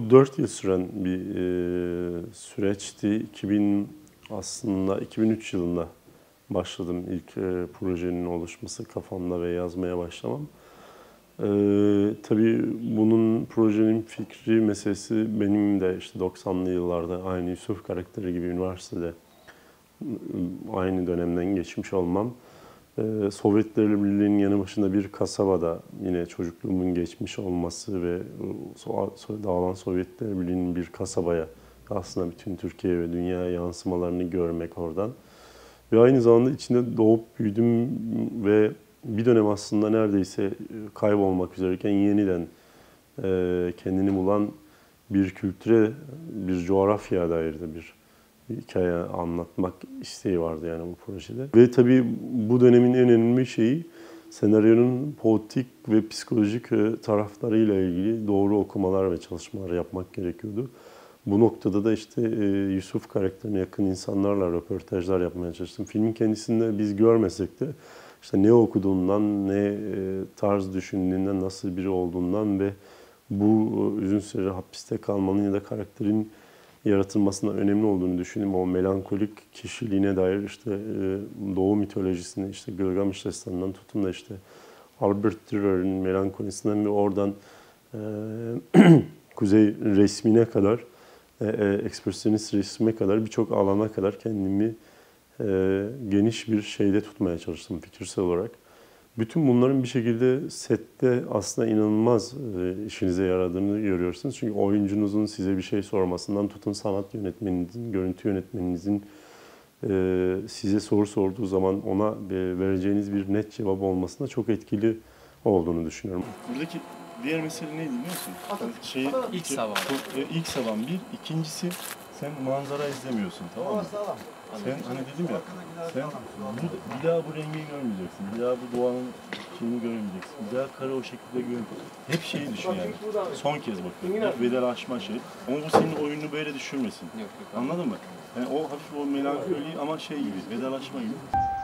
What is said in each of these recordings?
Bu 4 yıl süren bir süreçti. Aslında 2003 yılında başladım ilk projenin oluşması kafamda ve yazmaya başlamam. Tabii bunun projenin fikri meselesi benim de işte 90'lı yıllarda aynı Yusuf karakteri gibi üniversitede aynı dönemden geçmiş olmam. Sovyetler Birliği'nin yanı başında bir kasabada yine çocukluğumun geçmiş olması ve dağılan Sovyetler Birliği'nin bir kasabaya aslında bütün Türkiye ve dünya yansımalarını görmek oradan. Ve aynı zamanda içinde doğup büyüdüm ve bir dönem aslında neredeyse kaybolmak üzereyken yeniden kendini bulan bir kültüre, bir coğrafyaya dair de bir hikaye anlatmak isteği vardı yani bu projede. Ve tabii bu dönemin en önemli şeyi senaryonun politik ve psikolojik taraflarıyla ilgili doğru okumalar ve çalışmalar yapmak gerekiyordu. Bu noktada da işte Yusuf karakterine yakın insanlarla röportajlar yapmaya çalıştım. Filmin kendisinde biz görmesek de işte ne okuduğundan, ne tarz düşündüğünden, nasıl biri olduğundan ve bu uzun süre hapiste kalmanın ya da karakterin yaratılmasında önemli olduğunu düşündüm. O melankolik kişiliğine dair işte Doğu mitolojisini, işte Gılgamış Destanı'ndan tutun da işte Albert Dürer'in melankolisinden ve oradan kuzey resmine kadar, ekspresyonist resme kadar birçok alana kadar kendimi geniş bir şeyde tutmaya çalıştım fikirsel olarak. Bütün bunların bir şekilde sette aslında inanılmaz işinize yaradığını görüyorsunuz. Çünkü oyuncunuzun size bir şey sormasından tutun sanat yönetmeninizin, görüntü yönetmeninizin size soru sorduğu zaman ona vereceğiniz bir net cevap olmasında çok etkili olduğunu düşünüyorum. Buradaki diğer mesele neydi biliyor musun? İlk sabah. İlk sabah bir. İkincisi sen manzara izlemiyorsun, tamam mı? Sen hani dedim ya, sen bir daha bu rengi görmeyeceksin, bir daha bu doğanın şeyini görmeyeceksin, bir daha karı o şekilde görmeyeceksin. Hep şeyi düşün yani, son kez bakıyorum, vedalaşma şey. Ama bu senin oyununu böyle düşürmesin. Yok. Anladın mı? Yani o hafif o melankoli ama şey gibi, vedalaşma gibi.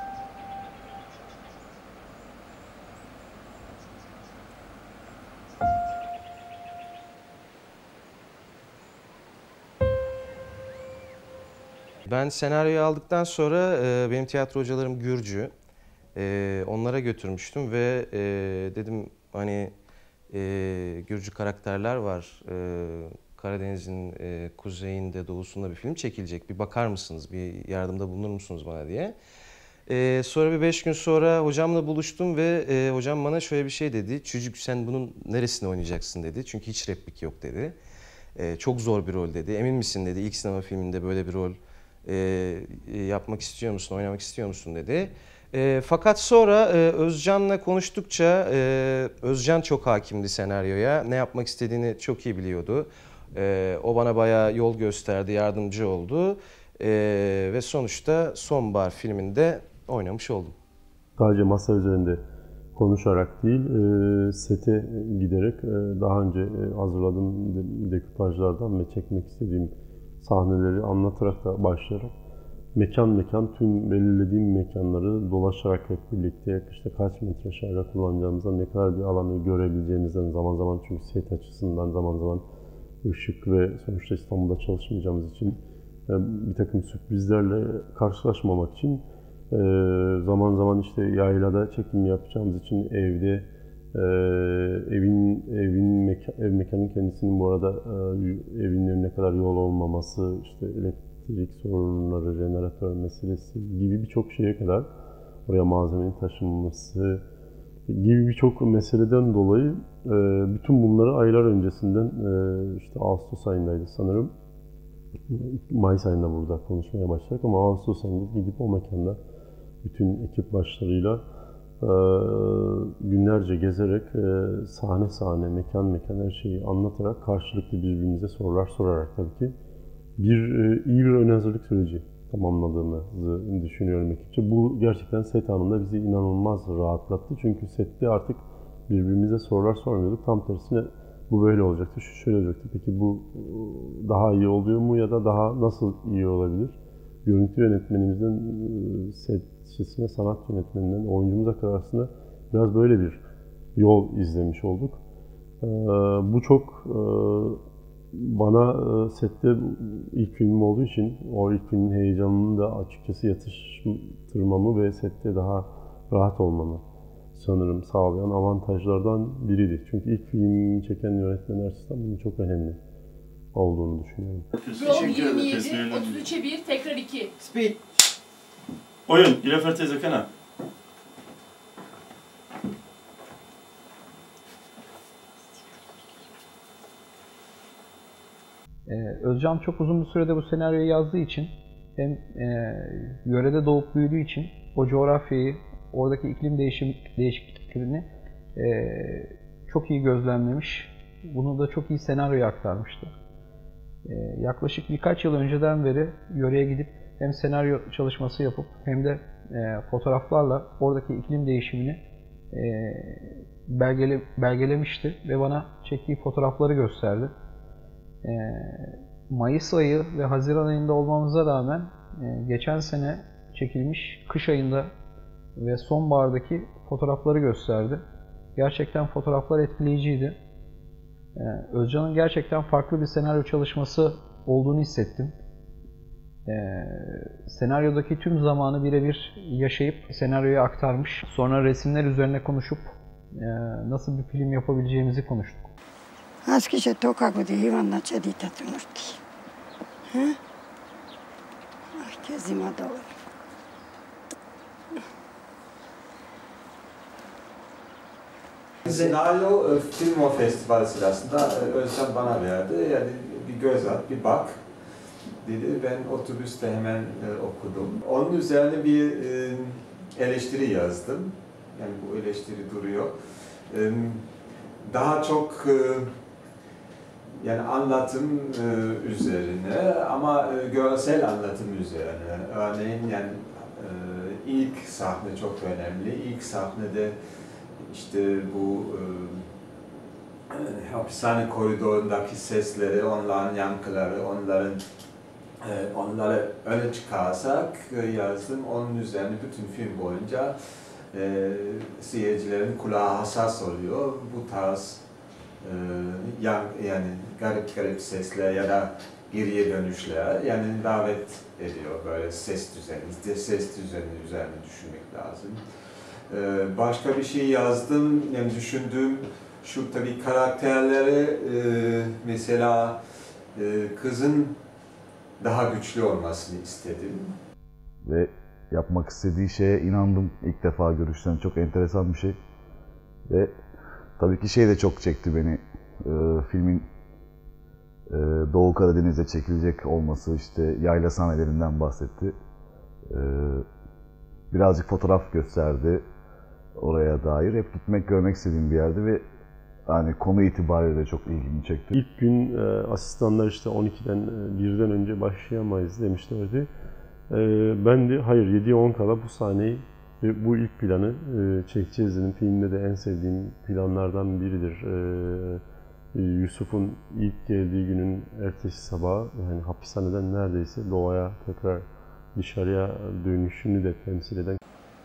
Ben senaryoyu aldıktan sonra benim tiyatro hocalarım Gürcü. Onlara götürmüştüm ve dedim hani Gürcü karakterler var. Karadeniz'in kuzeyinde, doğusunda bir film çekilecek. Bir bakar mısınız, bir yardımda bulunur musunuz bana diye. Sonra bir 5 gün sonra hocamla buluştum ve hocam bana şöyle bir şey dedi. Çocuk sen bunun neresine oynayacaksın dedi. Çünkü hiç replik yok dedi. Çok zor bir rol dedi. Emin misin dedi. İlk sinema filminde böyle bir rol yapmak istiyor musun, oynamak istiyor musun dedi. Fakat sonra Özcan'la konuştukça Özcan çok hakimdi senaryoya. Ne yapmak istediğini çok iyi biliyordu. O bana bayağı yol gösterdi, yardımcı oldu. Ve sonuçta Sonbahar filminde oynamış oldum. Sadece masa üzerinde konuşarak değil, sete giderek daha önce hazırladığım dekupajlardan ve çekmek istediğim sahneleri anlatarak da başlayarak mekan tüm belirlediğim mekanları dolaşarak hep birlikte işte kaç metre şarja kullanacağımızdan, ne kadar bir alanı görebileceğimizden zaman zaman çünkü set açısından zaman zaman ışık ve sonuçta İstanbul'da çalışmayacağımız için bir takım sürprizlerle karşılaşmamak için zaman zaman işte yaylada çekim yapacağımız için evde ev mekanın kendisinin bu arada evin önüne kadar yol olmaması, işte elektrik sorunları, jeneratör meselesi gibi birçok şeye kadar oraya malzemenin taşınması gibi birçok meseleden dolayı bütün bunları aylar öncesinden işte Ağustos ayındaydı sanırım. Mayıs ayında burada konuşmaya başladık ama Ağustos ayında gidip o mekanda bütün ekip başlarıyla günlerce gezerek sahne sahne, mekan her şeyi anlatarak karşılıklı birbirimize sorular sorarak tabii ki iyi bir ön hazırlık süreci tamamladığımızı düşünüyorum ekipçe. Bu gerçekten set anında bizi inanılmaz rahatlattı. Çünkü sette artık birbirimize sorular sormuyorduk. Tam tersine bu böyle olacaktı, şu şöyle olacaktı. Peki bu daha iyi oluyor mu ya da daha nasıl iyi olabilir? Görüntü yönetmenimizden sesine sanat yönetmeninden oyuncumuza kadar aslında biraz böyle bir yol izlemiş olduk. Bu çok Bana sette ilk filmim olduğu için o ilk filmin heyecanını da açıkçası yatıştırmamı ve sette daha rahat olmamı sanırım sağlayan avantajlardan biriydi. Çünkü ilk filmini çeken yönetmenler açısından bunun çok önemli olduğunu düşünüyorum. Yol 27, 33'e 1, tekrar 2. Speed. Oyun, İlafer teyze Kenan. Özcan çok uzun bir sürede bu senaryoyu yazdığı için hem yörede doğup büyüdüğü için o coğrafyayı, oradaki iklim değişikliklerini çok iyi gözlemlemiş. Bunu da çok iyi senaryoya aktarmıştı. Yaklaşık birkaç yıl önceden beri yöreye gidip hem senaryo çalışması yapıp hem de fotoğraflarla oradaki iklim değişimini belgelemişti ve bana çektiği fotoğrafları gösterdi. Mayıs ayı ve Haziran ayında olmamıza rağmen geçen sene çekilmiş kış ayında ve sonbahardaki fotoğrafları gösterdi. Gerçekten fotoğraflar etkileyiciydi. Özcan'ın gerçekten farklı bir senaryo çalışması olduğunu hissettim. Senaryodaki tüm zamanı birebir yaşayıp senaryoya aktarmış. Sonra resimler üzerine konuşup nasıl bir film yapabileceğimizi konuştuk. あきちとかくで岩になっちゃいたと思って。Herkes imada var. Senaryo Film Festivali sırasında Özcan bana verdi. Yani bir göz at, bir bak dedi. Ben otobüste hemen okudum. Onun üzerine bir eleştiri yazdım. Yani bu eleştiri duruyor. Daha çok yani anlatım üzerine ama görsel anlatım üzerine. Örneğin yani ilk sahne çok önemli. İlk sahnede işte bu hapishane koridorundaki sesleri, onların yankıları, onları öne çıkarsak yazdım. Onun üzerine bütün film boyunca seyircilerin kulağı hassas oluyor. Bu tarz yani garip sesler ya da geriye dönüşler yani davet ediyor böyle ses düzeni üzerine düşünmek lazım. Başka bir şey yazdım, yani düşündüğüm şu tabii karakterleri mesela kızın daha güçlü olmasını istedim. Ve yapmak istediği şeye inandım ilk defa görüşten. Çok enteresan bir şey. Ve tabii ki şey de çok çekti beni. Filmin Doğu Karadeniz'de çekilecek olması, işte yayla sahnelerinden bahsetti. Birazcık fotoğraf gösterdi oraya dair. Hep gitmek, görmek istediğim bir yerdi ve hani konu itibariyle de çok ilgimi çekti. İlk gün asistanlar işte 12'den 1'den önce başlayamayız demişlerdi. Ben de hayır 7'ye 10 kala bu sahneyi ve bu ilk planı çekeceğiz dedim. Filmde de en sevdiğim planlardan biridir. Yusuf'un ilk geldiği günün ertesi sabahı yani hapishaneden neredeyse doğaya tekrar dışarıya dönüşünü de temsil eden.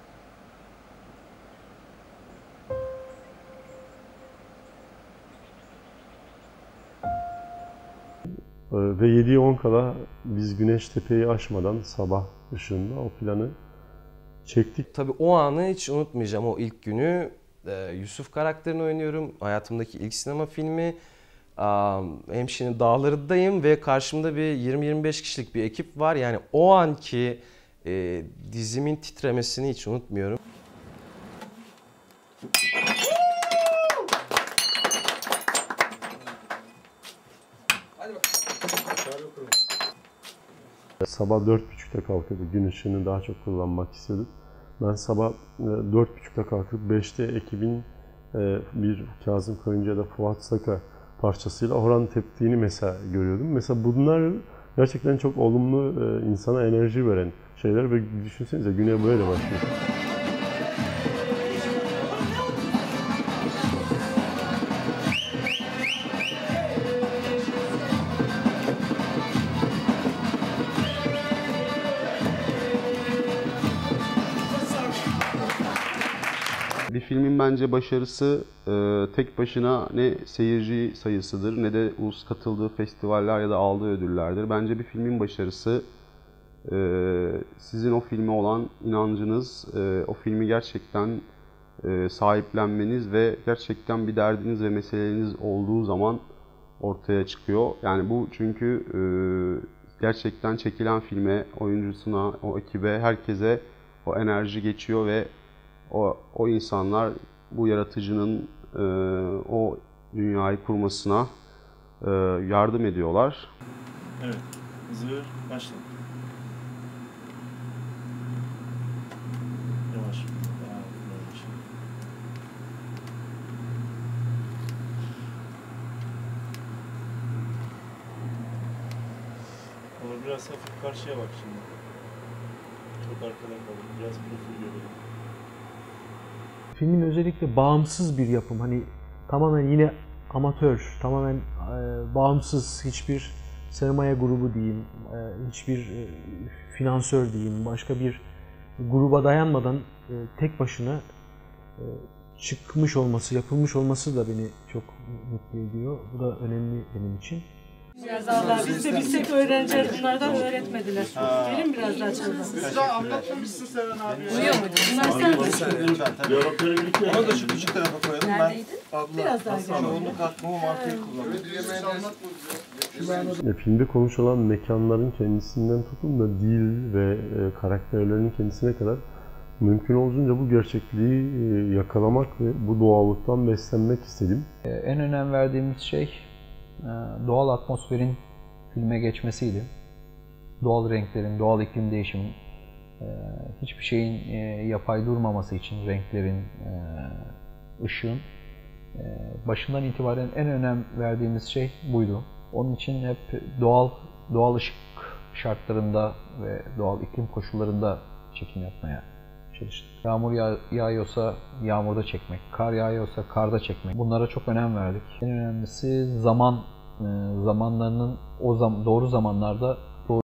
Ve 7'ye 10 kala biz Güneştepe'yi aşmadan sabah ışığında o planı çektik. Tabii o anı hiç unutmayacağım, o ilk günü. Yusuf karakterini oynuyorum. Hayatımdaki ilk sinema filmi. Hemşire'nin dağlarındayım ve karşımda bir 20-25 kişilik bir ekip var. Yani o anki dizimin titremesini hiç unutmuyorum. Sabah 4.30'da kalkıyorduk. Gün ışığını daha çok kullanmak istiyorduk. Ben sabah 4.30'da kalkıp 5'te ekibin bir Kazım Koyuncu ya da Fuat Saka parçasıyla horon teptiğini mesela görüyordum. Mesela bunlar gerçekten çok olumlu, insana enerji veren şeyler ve düşünsenize güne böyle başlıyor. Bir filmin bence başarısı tek başına ne seyirci sayısıdır ne de katıldığı festivaller ya da aldığı ödüllerdir. Bence bir filmin başarısı sizin o filme olan inancınız, o filmi gerçekten sahiplenmeniz ve gerçekten bir derdiniz ve meseleniz olduğu zaman ortaya çıkıyor. Yani bu çünkü gerçekten çekilen filme, oyuncusuna, o ekibe, herkese o enerji geçiyor ve o insanlar bu yaratıcının o dünyayı kurmasına yardım ediyorlar. Evet, hazır, başla. Yavaş, yavaş. Onu biraz hafif karşıya bak şimdi. Çok arkada kaldı, biraz profil görelim. Filmin özellikle bağımsız bir yapım. Hani tamamen yine amatör, tamamen bağımsız, hiçbir sermaye grubu diyeyim, hiçbir finansör diyeyim, başka bir gruba dayanmadan tek başına çıkmış olması, yapılmış olması da beni çok mutlu ediyor. Bu da önemli benim için. Biraz daha biz de bilsek öğrenciler bunlardan öğretmediler. Gelin biraz daha çalalım. Siz daha anlatmamışsın Seren abi. Duyuyor muydun? Bunlar sen. Onu da şu küçük tarafa koyalım. Neredeydin? Biraz daha gel. Onu katmamı mantığı kullanıyorum. Filmde konuşulan mekanların kendisinden tutun da dil ve karakterlerin kendisine kadar mümkün olduğunca bu gerçekliği yakalamak ve bu doğallıktan beslenmek istedim. En önem verdiğimiz şey doğal atmosferin filme geçmesiydi. Doğal renklerin, doğal iklim değişimi, hiçbir şeyin yapay durmaması için renklerin, ışığın başından itibaren en önem verdiğimiz şey buydu. Onun için hep doğal ışık şartlarında ve doğal iklim koşullarında çekim yapmaya çalıştık. Yağmur yağıyorsa yağmurda çekmek, kar yağıyorsa karda çekmek. Bunlara çok önem verdik. En önemlisi zamanlarının doğru zamanlarda doğru.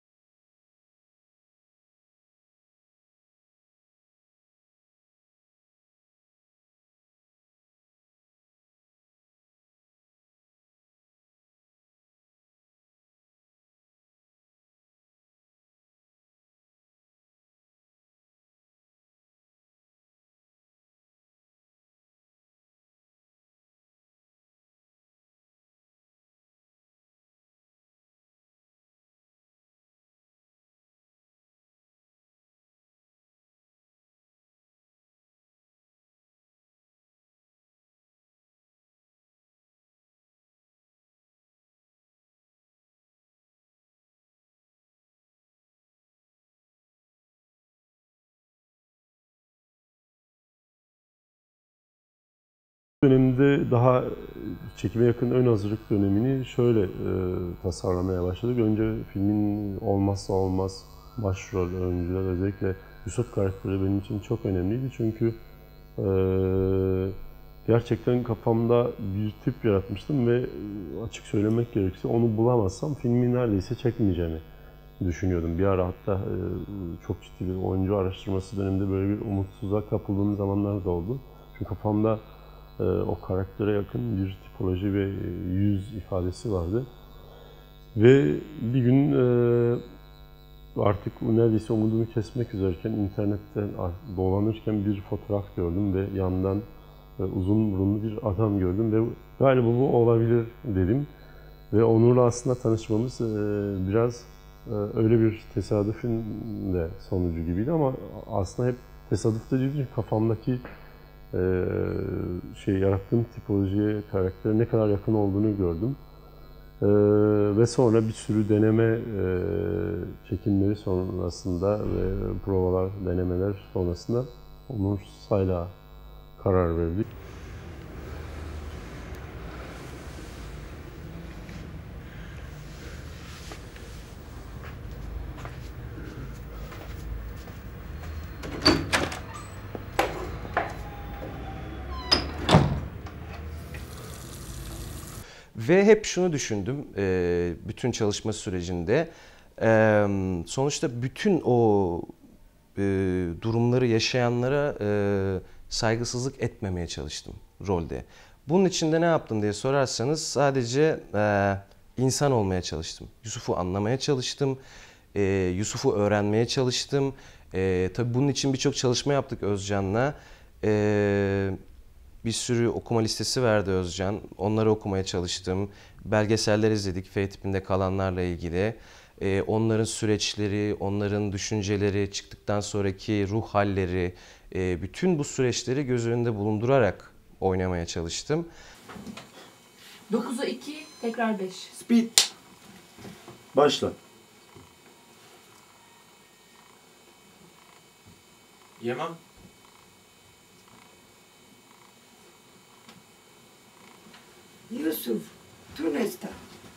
Dönemde daha çekime yakın ön hazırlık dönemini şöyle tasarlamaya başladık. Önce filmin olmazsa olmaz başrol oyuncular, özellikle Yusuf karakteri benim için çok önemliydi. Çünkü gerçekten kafamda bir tip yaratmıştım ve açık söylemek gerekirse onu bulamazsam filmi neredeyse çekmeyeceğimi düşünüyordum. Bir ara hatta çok ciddi bir oyuncu araştırması döneminde böyle bir umutsuzluğa kapıldığım zamanlar da oldu. Çünkü kafamda o karaktere yakın bir tipoloji ve yüz ifadesi vardı. Ve bir gün artık neredeyse umudumu kesmek üzereyken internetten dolanırken bir fotoğraf gördüm ve yandan uzun burunlu bir adam gördüm ve galiba bu olabilir dedim. Ve Onur'la aslında tanışmamız biraz öyle bir tesadüfün de sonucu gibiydi ama aslında hep tesadüf de değil, çünkü kafamdaki yarattığım tipolojiye, karaktere ne kadar yakın olduğunu gördüm. Ve sonra bir sürü deneme çekimleri sonrasında ve provalar, denemeler sonrasında Onur Say'la karar verdik. Ve hep şunu düşündüm bütün çalışma sürecinde. Sonuçta bütün o durumları yaşayanlara saygısızlık etmemeye çalıştım rolde. Bunun için de ne yaptım diye sorarsanız sadece insan olmaya çalıştım. Yusuf'u anlamaya çalıştım. Yusuf'u öğrenmeye çalıştım. Tabii bunun için birçok çalışma yaptık Özcan'la. Bir sürü okuma listesi verdi Özcan. Onları okumaya çalıştım. Belgeseller izledik F tipinde kalanlarla ilgili. Onların süreçleri, onların düşünceleri, çıktıktan sonraki ruh halleri, bütün bu süreçleri göz önünde bulundurarak oynamaya çalıştım. 9'a 2, tekrar 5. Speed. Başla. Yemem. Yusuf, Tunes'ta.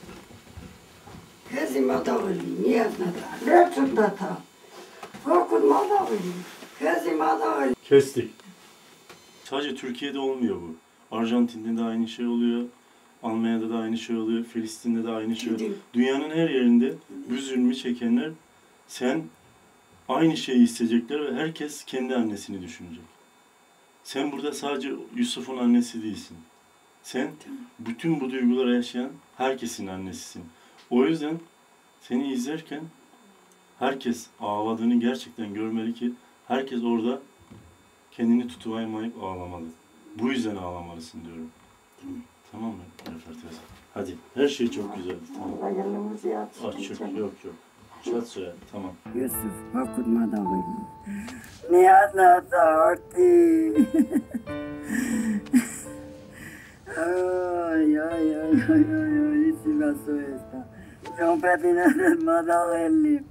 Kızım adağılı, niyaz nada, Röpsün data. Korkun adağılı, kızım adağılı. Kestik. Sadece Türkiye'de olmuyor bu. Arjantin'de de aynı şey oluyor. Almanya'da da aynı şey oluyor. Filistin'de de aynı şey oluyor. Dünyanın her yerinde bu zulmü çekenler sen aynı şeyi isteyecekler ve herkes kendi annesini düşünecek. Sen burada sadece Yusuf'un annesi değilsin. Sen bütün bu duyguları yaşayan herkesin annesisin. O yüzden seni izlerken herkes ağladığını gerçekten görmeli ki herkes orada kendini tutunamayıp ağlamalı. Bu yüzden ağlamalısın diyorum. Tamam mı Nefer teyze? Hadi. Her şey çok güzel. Tamam. Aç çok. Yok. Çat söyle. Tamam. Yusuf, korkun adağılı. Niyaz nada, orti. Ay, si pasó esta. Son patinas del Madaleli.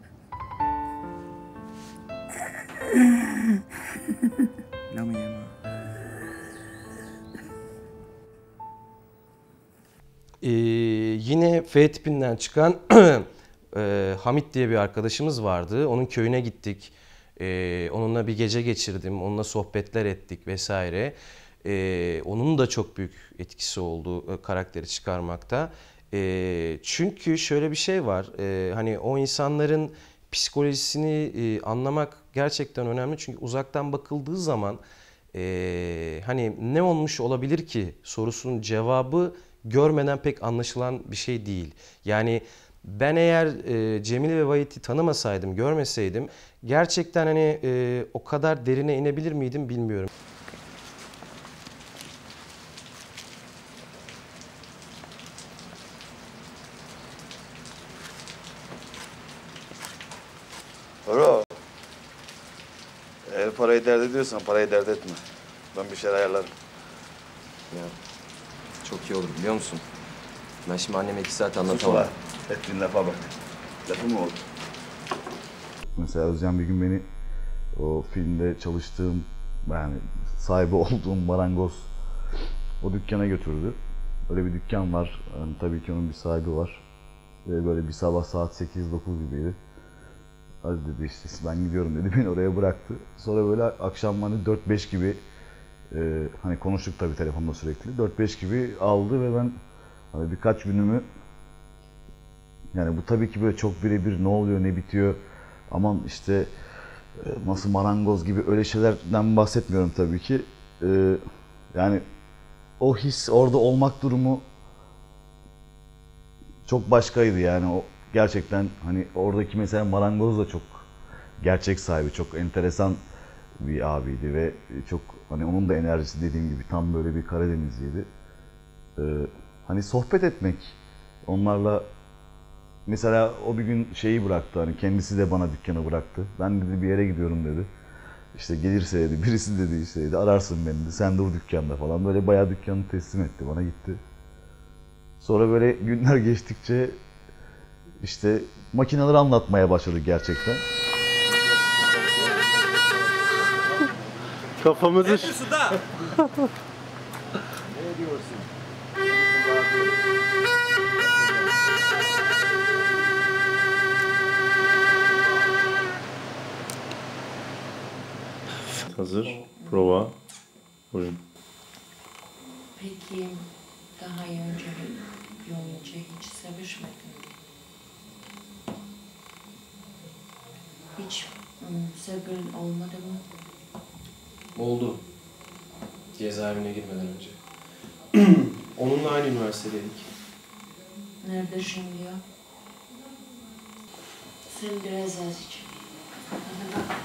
No me llama. Yine F tipinden çıkan Hamit diye bir arkadaşımız vardı. Onun köyüne gittik. Onunla bir gece geçirdim. Onunla sohbetler ettik vesaire. Onun da çok büyük etkisi oldu karakteri çıkarmakta. Çünkü şöyle bir şey var. Hani o insanların psikolojisini anlamak gerçekten önemli. Çünkü uzaktan bakıldığı zaman hani ne olmuş olabilir ki sorusunun cevabı görmeden pek anlaşılan bir şey değil. Yani ben eğer Cemile ve Vahit'i tanımasaydım, görmeseydim gerçekten hani o kadar derine inebilir miydim bilmiyorum. Bro, eğer parayı dert ediyorsan parayı dert etme. Ben bir şeyler ayarlarım. Ya çok iyi olur biliyor musun? Ben şimdi anneme 2 saat anlatamam. Sus ulan, ettiğin lafa bak. Lafı mı oldu? Mesela Özcan bir gün beni o filmde çalıştığım, yani sahibi olduğum marangoz o dükkana götürdü. Öyle bir dükkan var. Yani tabii ki onun bir sahibi var. Ve böyle bir sabah saat 8-9 gibiydi. Hadi dedi işte ben gidiyorum dedi, beni oraya bıraktı. Sonra böyle akşam hani 4-5 gibi hani konuştuk tabii telefonda sürekli. 4-5 gibi aldı ve ben hani birkaç günümü, yani bu tabii ki böyle çok birebir ne oluyor ne bitiyor, aman işte nasıl marangoz gibi öyle şeylerden bahsetmiyorum tabii ki. Yani o his, orada olmak durumu çok başkaydı yani. O gerçekten hani oradaki mesela marangoz da çok gerçek sahibi, çok enteresan bir abiydi ve çok hani onun da enerjisi dediğim gibi tam böyle bir Karadenizliydi. Hani sohbet etmek onlarla, mesela o bir gün şeyi bıraktı, hani kendisi de bana dükkanı bıraktı. Ben dedi bir yere gidiyorum dedi. İşte gelirse dedi, birisi dedi işte dedi, ararsın beni dedi, sen dur dükkanda falan. Böyle bayağı dükkanı teslim etti bana, gitti. Sonra böyle günler geçtikçe işte makineleri anlatmaya başladı gerçekten. Kafamızı... Ne diyorsun da? Ne diyorsun? Hazır. Prova. Buyurun. Peki daha önce hiç sevişmedin mi? Hiç sevgilin olmadı mı? Oldu. cezaevine girmeden önce. Onunla aynı üniversitedeydik. Nerede şimdi ya? Sen biraz az iç. Hadi bak.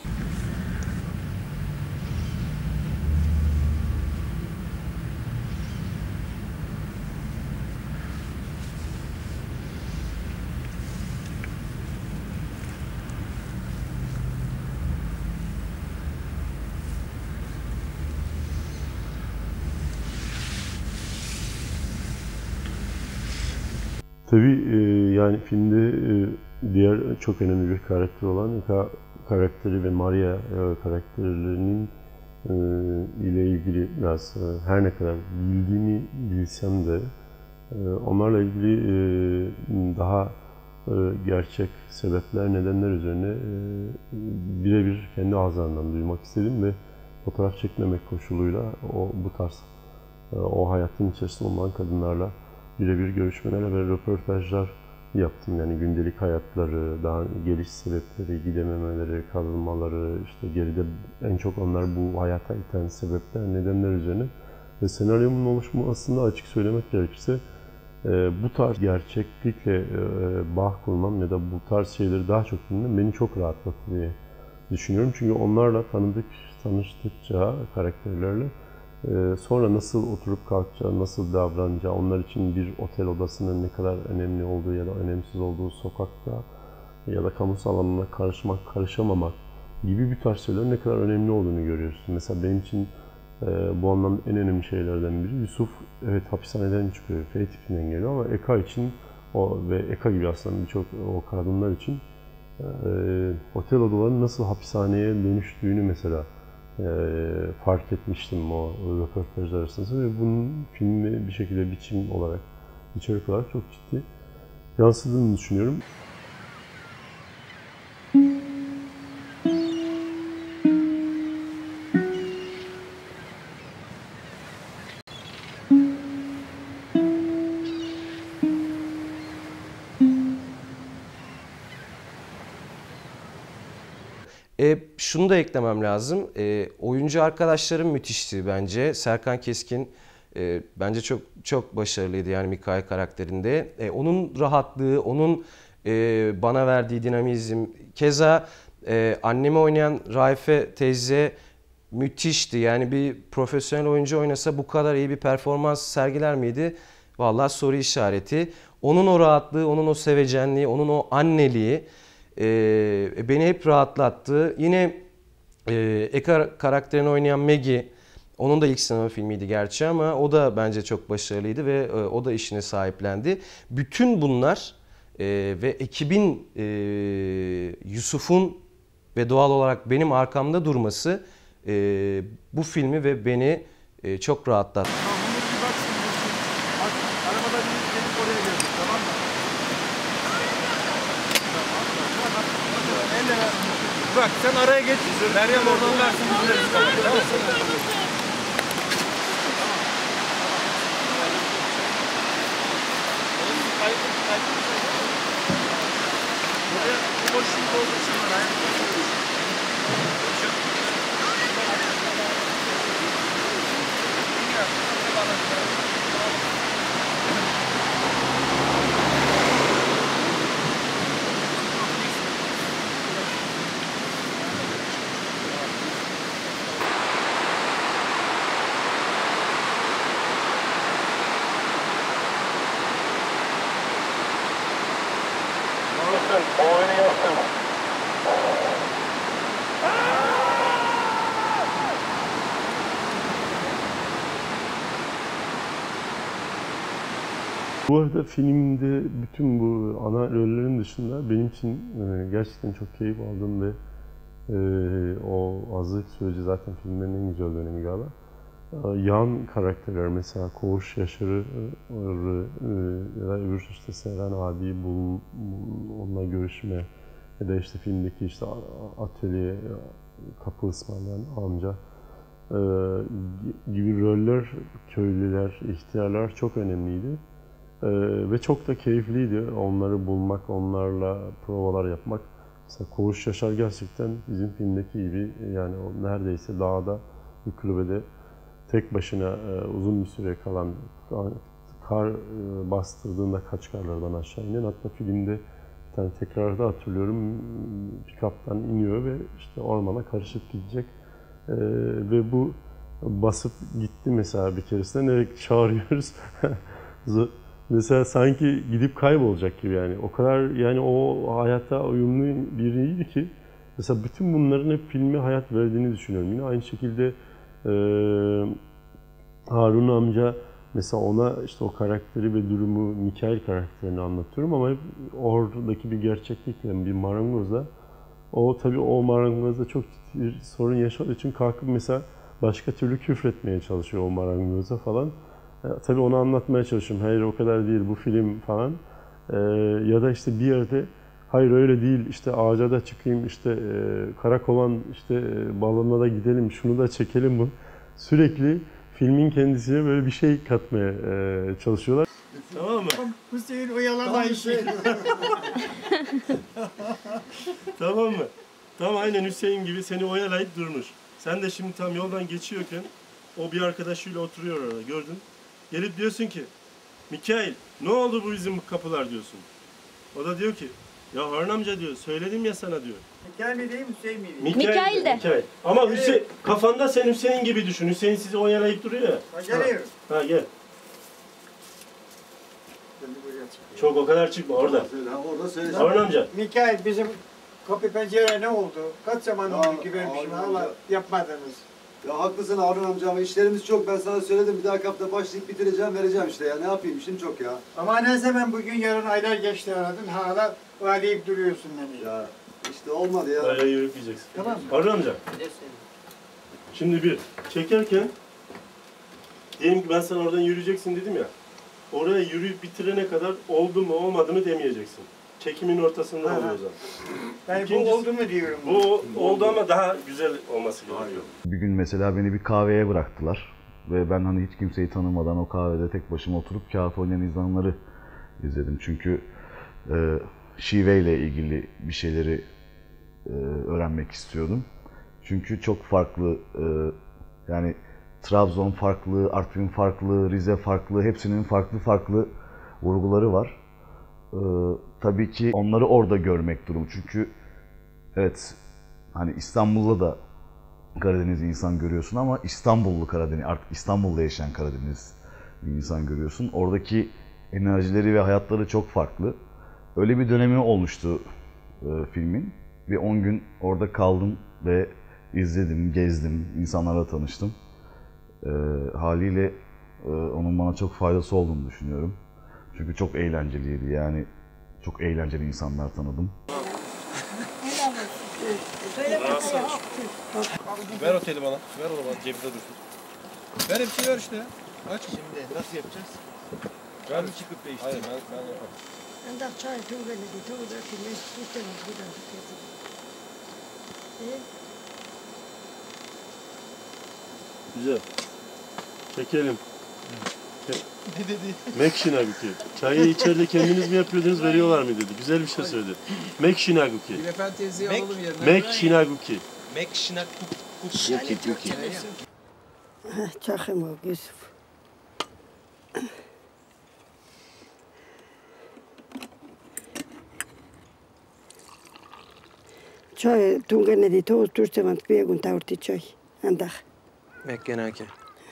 Tabii yani filmde diğer çok önemli bir karakter olan Eka karakteri ve Maria karakterlerinin ile ilgili biraz her ne kadar bildiğimi bilsem de onlarla ilgili daha gerçek sebepler, nedenler üzerine birebir kendi ağızlarından duymak istedim ve fotoğraf çekmemek koşuluyla bu tarz o hayatın içerisinde olan kadınlarla birebir görüşmeler ve röportajlar yaptım. Yani gündelik hayatları, daha geliş sebepleri, gidememeleri, kalmaları, işte geride en çok onlar bu hayata iten sebepler, nedenler üzerine. Ve senaryomun oluşumu aslında açık söylemek gerekirse bu tarz gerçeklikle bağ kurmam ya da bu tarz şeyleri daha çok dinlemem beni çok rahatlattı diye düşünüyorum. Çünkü onlarla tanıştıkça karakterlerle sonra nasıl oturup kalkacağı, nasıl davranacağı, onlar için bir otel odasının ne kadar önemli olduğu ya da önemsiz olduğu, sokakta ya da kamusal alanına karışmak, karışamamak gibi bir tarz şeylerin ne kadar önemli olduğunu görüyorsun. Mesela benim için bu anlamda en önemli şeylerden biri Yusuf, evet hapishaneden çıkıyor, F tipinden geliyor ama Eka için ve Eka gibi aslında birçok o kadınlar için otel odalarının nasıl hapishaneye dönüştüğünü mesela fark etmiştim o röportajlar arasında ve bunun filmi bir şekilde biçim olarak, içerik olarak çok ciddi yansıdığını düşünüyorum. Şunu da eklemem lazım. Oyuncu arkadaşlarım müthişti bence. Serkan Keskin bence çok başarılıydı yani Mikail karakterinde. Onun rahatlığı, onun bana verdiği dinamizm. Keza annemi oynayan Raife teyze müthişti. Yani bir profesyonel oyuncu oynasa bu kadar iyi bir performans sergiler miydi? Vallahi soru işareti. Onun o rahatlığı, onun o sevecenliği, onun o anneliği beni hep rahatlattı. Yine Eka karakterini oynayan Maggie, onun da ilk sinema filmiydi gerçi ama o da bence çok başarılıydı ve o da işine sahiplendi. Bütün bunlar ve ekibin Yusuf'un ve doğal olarak benim arkamda durması bu filmi ve beni çok rahatlattı. Arabada bir gelip oraya geldik, tamam mı? Bak sen araya geç. Meryem oradan versin bizleriz. Tamam mı? Buraya boşluk olduğu için var. Bu arada filmde bütün bu ana rollerin dışında benim için gerçekten çok keyif aldığım ve o hazırlık süreci zaten filmlerin en güzel dönemi galiba. Yan karakterler mesela Koğuş Yaşar'ı ya da öbür işte Seren abiyi onunla görüşme ya da işte filmdeki işte atölye kapı ısmarlayan amca gibi roller, köylüler, ihtiyarlar çok önemliydi. Ve çok da keyifliydi onları bulmak, onlarla provalar yapmak. Mesela Koğuş Yaşar gerçekten bizim filmdeki gibi yani o neredeyse dağda bir kulübede tek başına uzun bir süre kalan, kar bastırdığında Kaçkarlar'dan aşağı inen, hatta filmde bir tane tekrarda hatırlıyorum, pick-up'tan iniyor ve işte ormana karışıp gidecek ve bu basıp gitti mesela bir keresinde, nereye çağırıyoruz mesela sanki gidip kaybolacak gibi, yani o kadar, yani o hayata uyumlu biriydi ki mesela bütün bunların hep filme hayat verdiğini düşünüyorum. Yine aynı şekilde Harun amca mesela, ona işte o karakteri ve durumu, Mikail karakterini anlatıyorum ama hep oradaki bir gerçeklikle, bir marangozla, o tabii o marangozda çok bir sorun yaşadığı için kalkıp mesela başka türlü küfretmeye çalışıyor o marangoza falan. Tabii onu anlatmaya çalışıyorum. Hayır o kadar değil bu film falan. Ya da işte bir yerde hayır öyle değil, işte ağaca da çıkayım, işte karakovan, işte balonla da gidelim, şunu da çekelim bu. Sürekli filmin kendisine böyle bir şey katmaya çalışıyorlar. Tamam mı? Hüseyin oyalama işi. Tamam mı? Tam aynen Hüseyin gibi seni oyalayıp durmuş. Sen de şimdi tam yoldan geçiyorken o bir arkadaşıyla oturuyor orada, gördün. Gelip diyorsun ki, Mikail ne oldu bu bizim kapılar diyorsun. O da diyor ki, ya Harun amca diyor, söyledim ya sana diyor. Mikail mi değil, Hüseyin mi değil? Mikail de. Mikail. Ama Hüseyin, kafanda sen Hüseyin gibi düşün. Hüseyin sizi oyalayıp duruyor ya. Ha, geliyor. Ha gel. Çok o kadar çıkma orada. Orada söyle. Harun amca. Mikail bizim kapı pencere ne oldu? Kaç zaman oldu ki vermişim hala yapmadınız. Ya haklısın Harun amca ama işlerimiz çok. Ben sana söyledim, bir dahaki hafta başlayıp bitireceğim, vereceğim işte ya. Ne yapayım, işim çok ya. Ama neyse ben bugün yarın aylar geçti aradın hala oyalayıp duruyorsun beni. Ya işte olmadı ya. Öyle yürüyeceksin. Tamam mı? Harun amca. Şimdi bir çekerken diyelim ki ben sana oradan yürüyeceksin dedim ya. Oraya yürüyüp bitirene kadar oldu mu olmadı mı demeyeceksin. Çekimin ortasında oluyor zaten. Ben bu oldu mu diyorum. Bu oldu ama daha güzel olması gerekiyor. Bir gün mesela beni bir kahveye bıraktılar ve ben hani hiç kimseyi tanımadan o kahvede tek başıma oturup kağıt oynayan insanları izledim. Çünkü şiveyle ilgili bir şeyleri öğrenmek istiyordum. Çünkü çok farklı, yani Trabzon farklı, Artvin farklı, Rize farklı, hepsinin farklı vurguları var. Tabii ki onları orada görmek durumu. Çünkü evet, hani İstanbul'da da Karadeniz insan görüyorsun ama İstanbullu Karadeniz, artık İstanbul'da yaşayan Karadeniz bir insan görüyorsun. Oradaki enerjileri ve hayatları çok farklı. Öyle bir dönemi olmuştu filmin. Bir 10 gün orada kaldım ve izledim, gezdim, insanlarla tanıştım. Haliyle onun bana çok faydası olduğunu düşünüyorum. Çünkü çok eğlenceliydi, yani çok eğlenceli insanlar tanıdım. Ver oteli bana. Ver onu bana, cebinde dursun. Ver hepsini ver işte. Aç. Şimdi nasıl yapacağız? Ver bir çıkıp değiştir. Hayır ben yaparım. عندك شاي توقع اللي توقع في الليل توقع موجودة ايه Güzel. Çekelim. Ne dedi? Mekşinaguki. Çayı içeride kendiniz mi yapıyordunuz, veriyorlar mı dedi. Güzel bir şey söyledi. Mekşinaguki. Gülefendi teyzeyi alalım yerine. Mekşinaguki. Mekşinaguki. Çakım o Yusuf. Çay tungene di toz tursevan kvegun taurti çay. Andak. Mekkenake.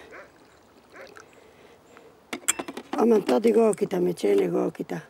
Aman tadı gookita me çene gookita.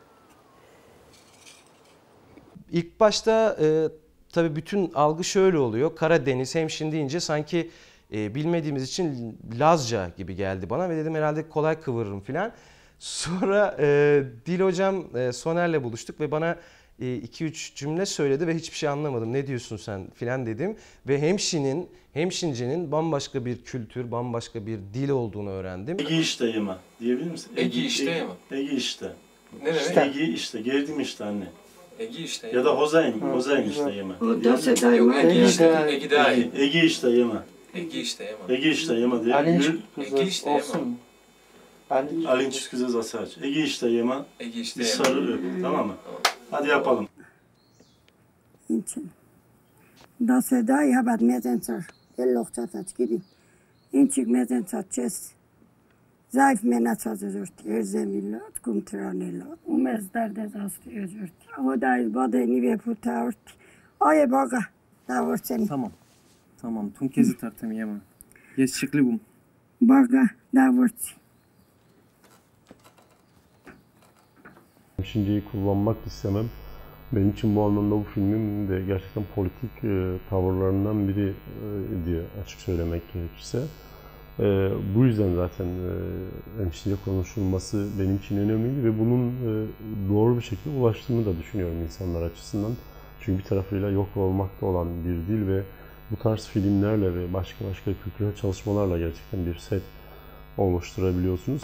İlk başta tabii bütün algı şöyle oluyor. Karadeniz, Hemşin deyince sanki bilmediğimiz için Lazca gibi geldi bana ve dedim herhalde kolay kıvırırım filan. Sonra Dil hocam Soner'le buluştuk ve bana 2-3 cümle söyledi ve hiçbir şey anlamadım. Ne diyorsun sen filan dedim. Ve Hemşince'nin bambaşka bir kültür, bambaşka bir dil olduğunu öğrendim. Egi işte yema diyebilir misin? Egi işte yema. Egi işte. Ne demek? İşte. Egi işte, geldim işte anne. Egi işte ya da Hozayn işte yema. Yok Egi işte, Egi daha iyi. Egi işte yema. Egi işte yema. Egi işte yema diye. Egi işte yema. Alinç kızı zasaç. Egi işte yema. Egi işte bir yema. sarı öp. Tamam mı? Hadi yapalım. Da se dai habat mezen sar. El lokçat aç gibi. İnçikmeden çatacağız. Zayıf mena çatacağız. Erzemillat, kumtıranillat. Umezderde zastıyoruz. O da badeni ve putağırt. Ay baga. Davursen. Tamam. Tamam. Tüm kezi tartım yema. Yes şıklı bum. Baga. Davursen. Düşünceyi kullanmak istemem. Benim için bu anlamda bu filmin de gerçekten politik tavırlarından biri diye açık söylemek gerekirse. Bu yüzden zaten hemşire konuşulması benim için önemliydi ve bunun doğru bir şekilde ulaştığını da düşünüyorum insanlar açısından. Çünkü bir tarafıyla yok olmakta olan bir dil ve bu tarz filmlerle ve başka kültürel çalışmalarla gerçekten bir set oluşturabiliyorsunuz.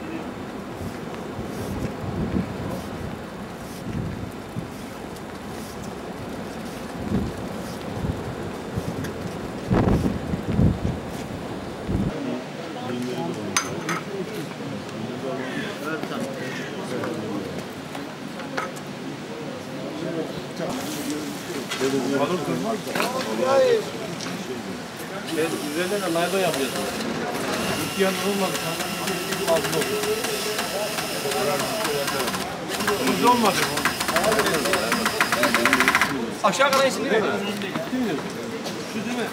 Üzerine layla yapıyorsun. İhtiyan olmadı. Altında olur. Hızlı olmadı. Aşağı kadar insin değil mi? Şu değil mi?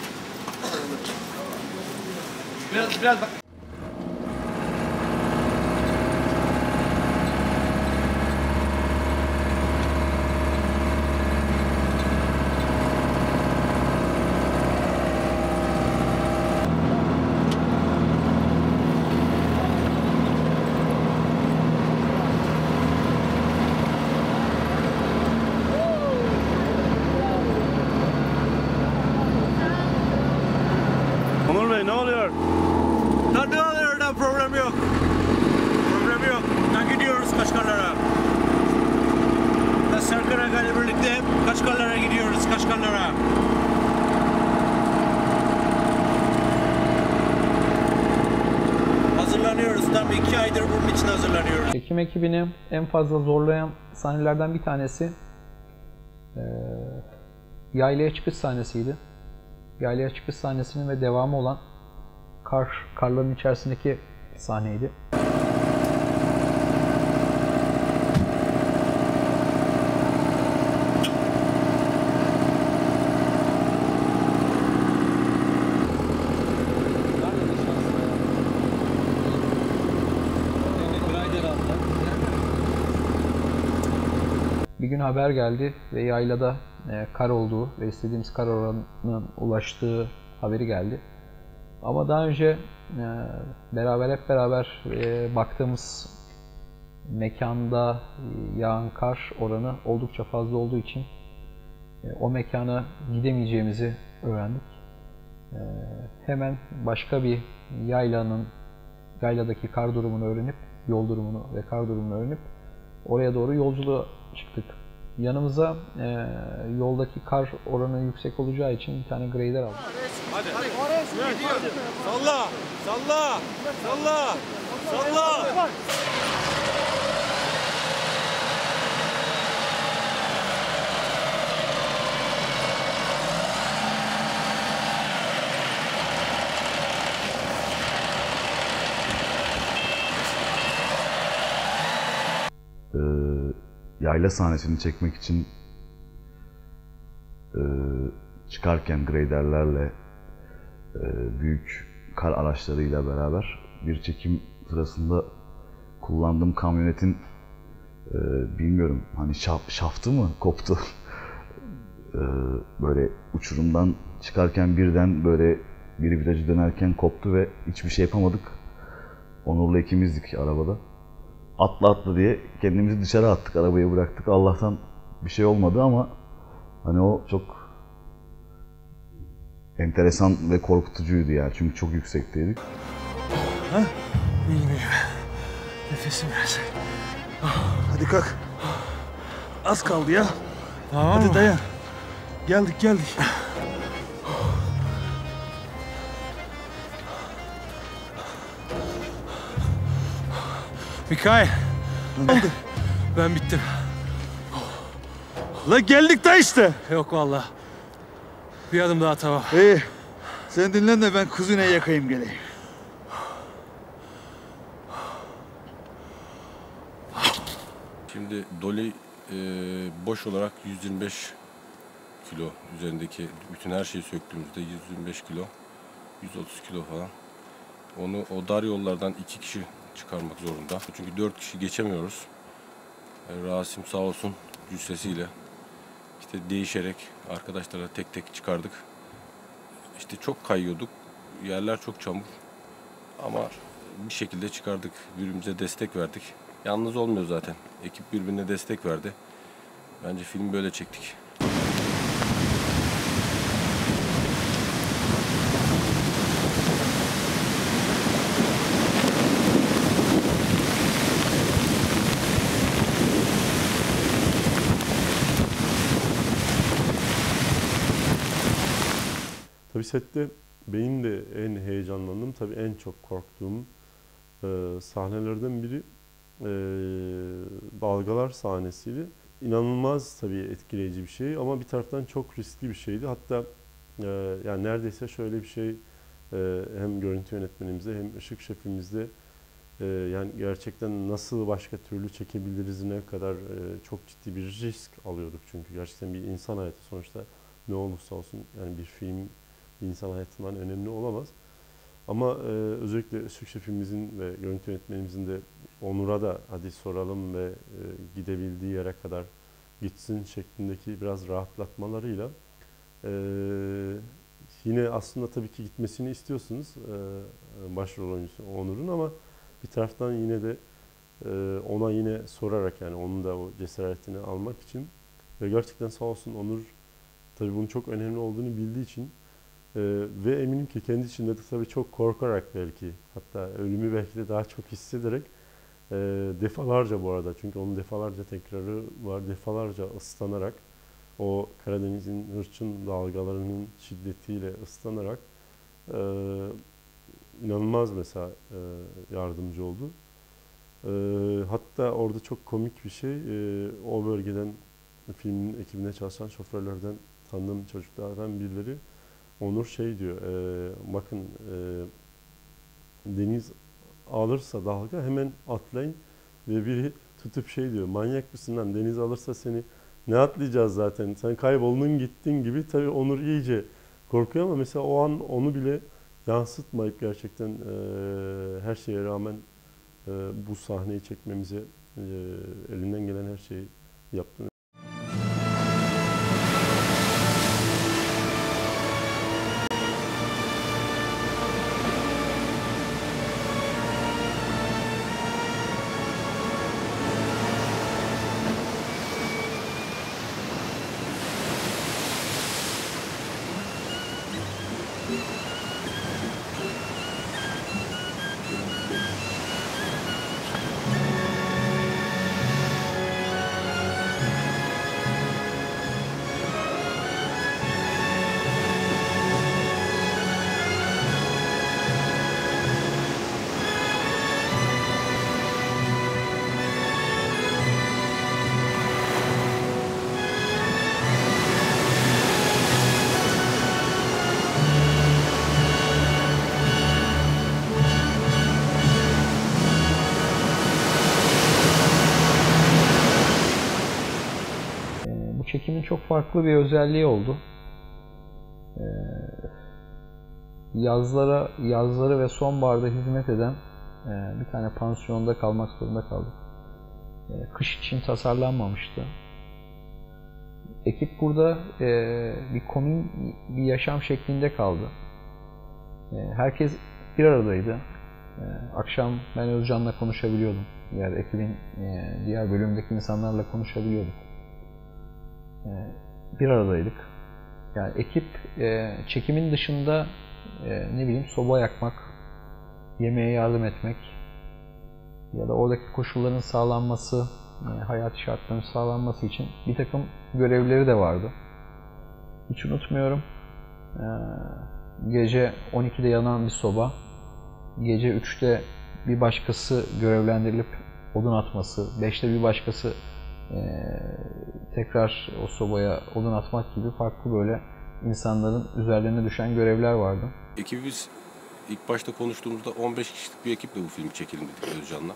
Biraz bak. Onur Bey ne oluyor? Ne oluyor orada? Problem yok. Problem yok. Gidiyoruz Kaşgarlar'a. Serkan Aga ile birlikte Kaşgarlar'a gidiyoruz. Kaşgarlar'a. Hazırlanıyoruz. Tam 2 aydır bunun için hazırlanıyoruz. Çekim ekibini en fazla zorlayan sahnelerden bir tanesi yaylaya çıkış sahnesiydi. Yaylaya çıkış sahnesinin ve devamı olan karların içerisindeki sahneydi. Bir gün haber geldi ve yaylada kar olduğu ve istediğimiz kar oranının ulaştığı haberi geldi. Ama daha önce hep beraber baktığımız mekanda yağan kar oranı oldukça fazla olduğu için o mekana gidemeyeceğimizi öğrendik. Hemen başka bir yayladaki kar durumunu öğrenip, yol durumunu ve kar durumunu öğrenip oraya doğru yolculuğa çıktık. Yanımıza yoldaki kar oranı yüksek olacağı için bir tane grader aldık. Hadi. Salla. Salla. Salla. Salla. Yayla sahnesini çekmek için çıkarken graderlerle büyük kar araçlarıyla beraber bir çekim sırasında kullandığım kamyonetin bilmiyorum hani şaftı mı koptu böyle uçurumdan çıkarken birden böyle bir virajı dönerken koptu ve hiçbir şey yapamadık. Onur'la ikimizdik arabada. Atla diye kendimizi dışarı attık, arabayı bıraktık. Allah'tan bir şey olmadı ama hani o çok enteresan ve korkutucuydu yani çünkü çok yüksekteydik. Ha? İyiyim. Nefesim biraz. Hadi kalk. Az kaldı ya. Tamam. Hadi dayan. Geldik. Mikail. Ne oldu? Ben bittim. La geldik de işte. Yok vallahi. Bir adım daha tamam. İyi. Sen dinlen de ben kuzine yakayım geleyim. Şimdi Dolly boş olarak 125 kilo üzerindeki bütün her şeyi söktüğümüzde 125 kilo, 130 kilo falan. Onu o dar yollardan 2 kişi çıkarmak zorunda. Çünkü 4 kişi geçemiyoruz. Rasim sağ olsun cüssesiyle işte değişerek arkadaşlara tek tek çıkardık. İşte çok kayıyorduk. Yerler çok çamur. Ama bir şekilde çıkardık. Birbirimize destek verdik. Yalnız olmuyor zaten. Ekip birbirine destek verdi. Bence filmi böyle çektik. Tabii sette benim de en heyecanlandığım, tabii en çok korktuğum sahnelerden biri dalgalar sahnesiydi. İnanılmaz tabii etkileyici bir şey ama bir taraftan çok riskli bir şeydi. Hatta yani neredeyse şöyle bir şey hem görüntü yönetmenimize hem ışık şefimizde yani gerçekten nasıl başka türlü çekebiliriz ne kadar çok ciddi bir risk alıyorduk. Çünkü gerçekten bir insan hayatı sonuçta ne olursa olsun yani bir film insan hayatından önemli olamaz. Ama özellikle ışık şefimizin ve görüntü yönetmenimizin de Onur'a da hadi soralım ve gidebildiği yere kadar gitsin şeklindeki biraz rahatlatmalarıyla yine aslında tabii ki gitmesini istiyorsunuz başrol oyuncusu Onur'un ama bir taraftan yine de ona yine sorarak yani onun da o cesaretini almak için ve gerçekten sağ olsun Onur tabii bunun çok önemli olduğunu bildiği için ve eminim ki kendi içinde de tabii çok korkarak belki hatta ölümü belki de daha çok hissederek defalarca bu arada çünkü onun defalarca tekrarı var defalarca ıslanarak o Karadeniz'in hırçın dalgalarının şiddetiyle ıslanarak inanılmaz mesela yardımcı oldu. Hatta orada çok komik bir şey o bölgeden filmin ekibinde çalışan şoförlerden tanıdığım çocuklardan birileri Onur şey diyor, bakın deniz alırsa dalga hemen atlayın ve biri tutup şey diyor, manyak mısın lan deniz alırsa seni ne atlayacağız zaten sen kayboldun gittin gibi tabii Onur iyice korkuyor ama mesela o an onu bile yansıtmayıp gerçekten her şeye rağmen bu sahneyi çekmemize elinden gelen her şeyi yaptı. Çekimin çok farklı bir özelliği oldu. Yazları ve sonbaharda hizmet eden bir tane pansiyonda kalmak zorunda kaldık. Kış için tasarlanmamıştı. Ekip burada bir komün bir yaşam şeklinde kaldı. Herkes bir aradaydı. Akşam ben Özcan'la konuşabiliyordum. Diğer ekibin diğer bölümdeki insanlarla konuşabiliyorduk. Bir aradaydık. Yani ekip çekimin dışında ne bileyim soba yakmak, yemeğe yardım etmek ya da oradaki koşulların sağlanması, hayati şartların sağlanması için bir takım görevleri de vardı. Hiç unutmuyorum. Gece 12'de yanan bir soba, gece 3'te bir başkası görevlendirilip odun atması, 5'te bir başkası tekrar o sobaya odun atmak gibi farklı böyle insanların üzerlerine düşen görevler vardı. Ekibimiz ilk başta konuştuğumuzda 15 kişilik bir ekiple bu filmi çekelim dedik Özcan'la.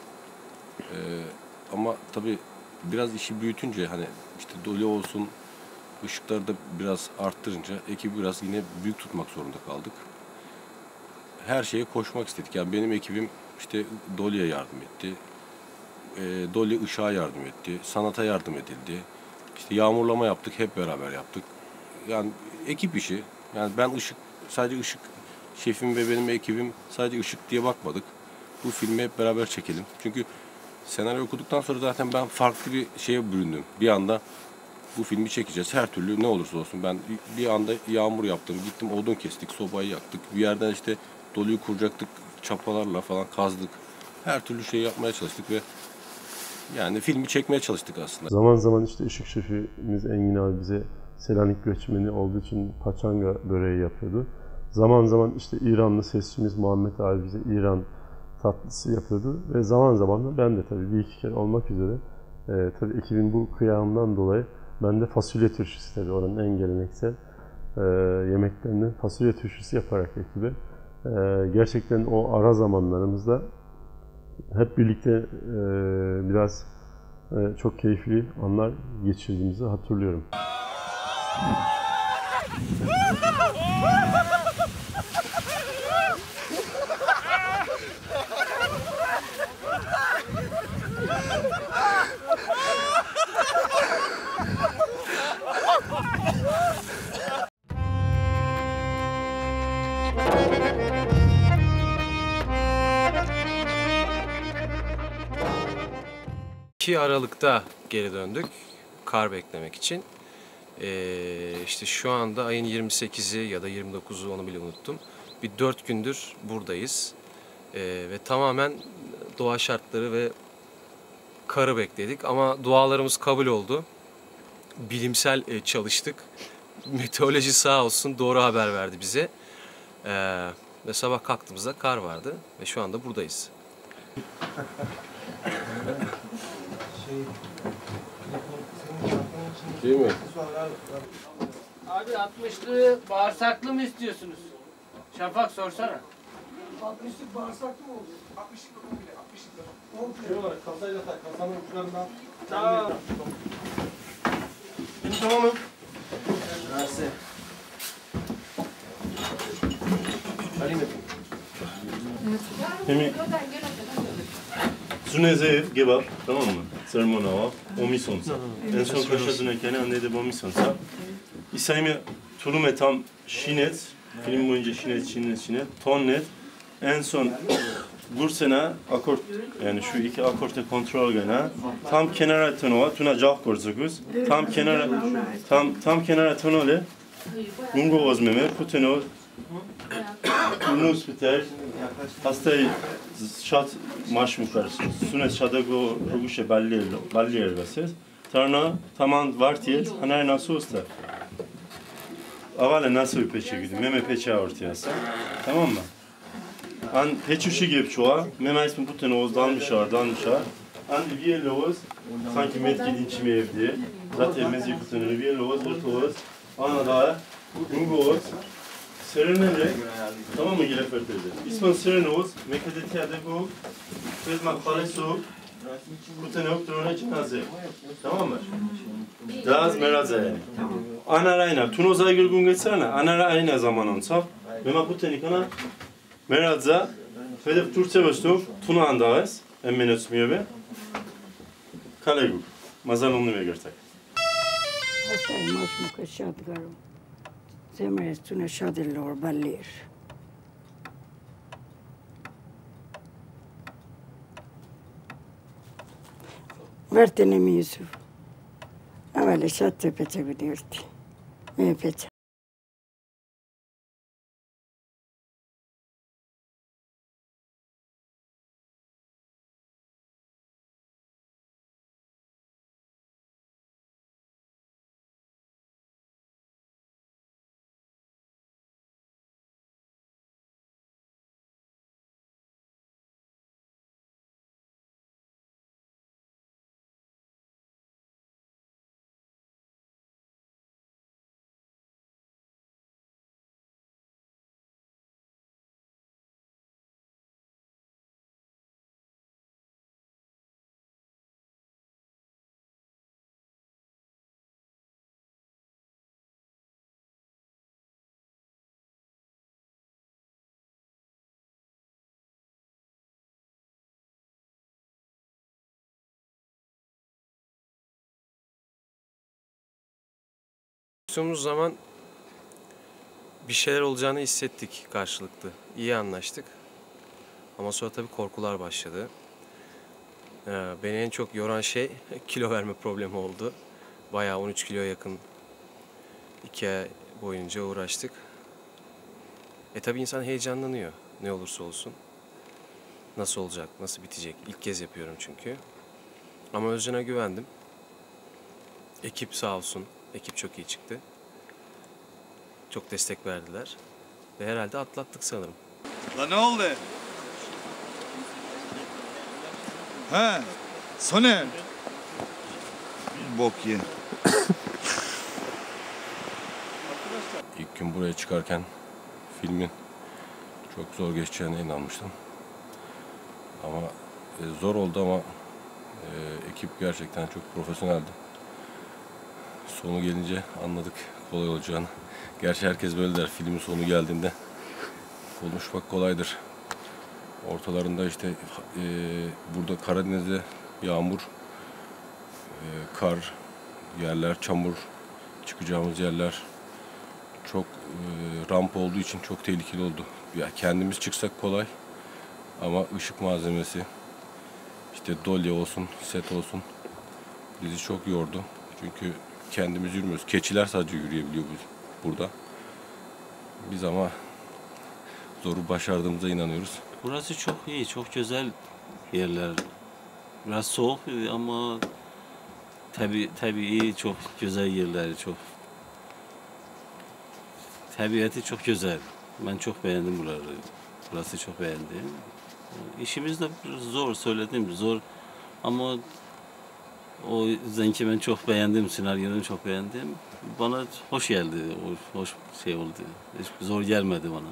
Ama tabii biraz işi büyütünce hani işte Dolly olsun, ışıkları da biraz arttırınca ekibi biraz yine büyük tutmak zorunda kaldık. Her şeye koşmak istedik. Yani benim ekibim işte Dolly'ye yardım etti. Dolly ışığa yardım etti. Sanata yardım edildi. İşte yağmurlama yaptık, hep beraber yaptık. Yani ekip işi. Yani ben sadece ışık şefim ve benim ekibim sadece ışık diye bakmadık. Bu filmi hep beraber çekelim. Çünkü senaryo okuduktan sonra zaten ben farklı bir şeye büründüm. Bir anda bu filmi çekeceğiz. Her türlü ne olursa olsun. Ben bir anda yağmur yaptım. Gittim odun kestik, sobayı yaktık. Bir yerden işte Dolly'yi kuracaktık. Çapalarla falan kazdık. Her türlü şey yapmaya çalıştık ve yani filmi çekmeye çalıştık aslında. Zaman zaman işte ışık şefimiz Engin abi bize Selanik göçmeni olduğu için paçanga böreği yapıyordu. Zaman zaman işte İranlı sesçimiz Muhammed abi bize İran tatlısı yapıyordu. Ve zaman zaman da ben de tabii bir iki kere olmak üzere tabii ekibin bu kıyamından dolayı ben de fasulye turşusu tabii oranın en geleneksel yemeklerinden fasulye turşusu yaparak ekibe gerçekten o ara zamanlarımızda hep birlikte biraz çok keyifli anlar geçirdiğimizi hatırlıyorum. Aralık'ta geri döndük kar beklemek için. İşte şu anda ayın 28'i ya da 29'u onu bile unuttum. Bir 4 gündür buradayız. Ve tamamen doğa şartları ve karı bekledik ama dualarımız kabul oldu. Bilimsel çalıştık. Meteoroloji sağ olsun doğru haber verdi bize. Ve sabah kalktığımızda kar vardı ve şu anda buradayız. Değil mi? Abi 60'lı bağırsaklı mı istiyorsunuz? Şafak sorsana. 60'lık bağırsaklı mı oldu? 60'lık komple, 60'lık. Şey olarak kasayla tak, kasanın uçlarından. Tamam. Benim tamamım. Nasıl? Alayım yapayım. Hem Suneze gebar, tamam mı? Sermonava, omisonsa. En son kaşadığına kendi annede bu omisonsa. İsaymi tulum etam şinet, film boyunca şinet, ton net. En son Gursena akort, yani şu iki akorte kontrol gene. Tam kenara tonova, tuna cah korzuguz. Tam kenara tonole. Mungo ozmeme, puteno. Nus biter. Hastayı şat maş mı karışır? Sunet şadago ruguşe balli elbesiz. Tarna taman vartiyet, anay nasıl usta? Avale nasıl bir peçe gidiyor? Meme peçe ortayasa. Tamam mı? An peçuşi gibi çoğa. Meme ismi puteno oz dalmışar. An viyeli oz. Sanki medgid inçimi evdi. Zaten mezi puteno viyeli oz, oz. Ana da Mungo oz. Serenele, tamam mı Gilefert'de? İspan Serenoz, Mekadetiyade bu, Fezmak Palesu, Kutenok Drone Cenaze. Tamam mı? Daz Meraza yani. Anarayna, Tunoz Aygır gün geçsene, Anarayna zaman onsa. Mema Kutenikana, Meraza, Fedef Turse Vostov, Tuna Andağız, Emmen Ötsmüyor be. Kaleguk, Mazalonlu ve Gertek. Hastayı maç mı kaşadı garım. Zemrestune şadillor ballir. Vertene Yusuf. Evvela şattı peçe gidiyordu. Ne peçe? konuştuğumuz zaman bir şeyler olacağını hissettik karşılıklı. İyi anlaştık. Ama sonra tabii korkular başladı. Beni en çok yoran şey kilo verme problemi oldu. Bayağı 13 kiloya yakın 2 ay boyunca uğraştık. Tabii insan heyecanlanıyor ne olursa olsun. Nasıl olacak, nasıl bitecek? İlk kez yapıyorum çünkü. Ama Özcan'a güvendim. Ekip sağ olsun, ekip çok iyi çıktı. Çok destek verdiler. Ve herhalde atlattık sanırım. La ne oldu? He, Soner. Bok ye. İlk gün buraya çıkarken filmin çok zor geçeceğine inanmıştım. Ama zor oldu ama ekip gerçekten çok profesyoneldi. Sonu gelince anladık kolay olacağını. Gerçi herkes böyle der, filmin sonu geldiğinde konuşmak kolaydır. Ortalarında işte burada Karadeniz'de yağmur, kar, yerler çamur, çıkacağımız yerler çok ramp olduğu için çok tehlikeli oldu. Ya kendimiz çıksak kolay ama ışık malzemesi, işte dolye olsun, set olsun bizi çok yordu. Çünkü kendimiz yürümüyoruz. Keçiler sadece yürüyebiliyor burada. Biz ama zoru başardığımıza inanıyoruz. Burası çok iyi, çok güzel yerler. Biraz soğuk ama tabii iyi, çok güzel yerler, çok. Tabiatı çok güzel. Ben çok beğendim buraları. Burası çok beğendim. İşimiz de zor, söyledim zor ama o yüzden ki ben çok beğendim, senaryonu çok beğendim. Bana hoş geldi, hoş şey oldu. Hiç zor gelmedi bana.